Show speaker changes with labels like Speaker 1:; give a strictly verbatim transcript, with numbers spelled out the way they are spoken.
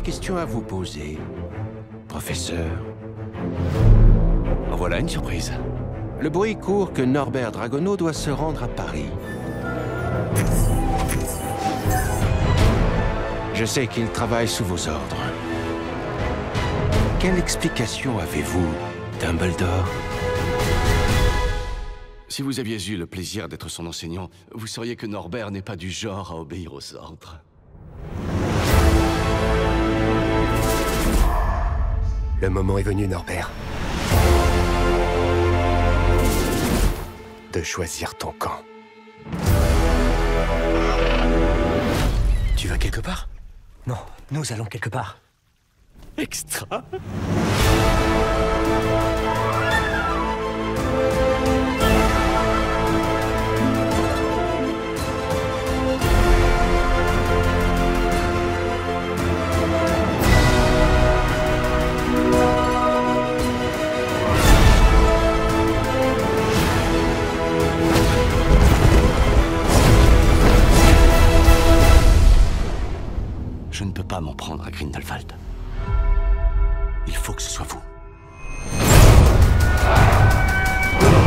Speaker 1: question à vous poser, professeur.
Speaker 2: En voilà une surprise.
Speaker 1: Le bruit court que Norbert Dragono doit se rendre à Paris. Je sais qu'il travaille sous vos ordres. Quelle explication avez-vous, Dumbledore?
Speaker 2: Si vous aviez eu le plaisir d'être son enseignant, vous sauriez que Norbert n'est pas du genre à obéir aux ordres.
Speaker 3: Le moment est venu, Norbert. De choisir ton camp.
Speaker 4: Tu vas quelque part? Non, nous allons quelque part.
Speaker 2: Extra. Je ne peux pas m'en prendre à Grindelwald. Il faut que ce soit vous.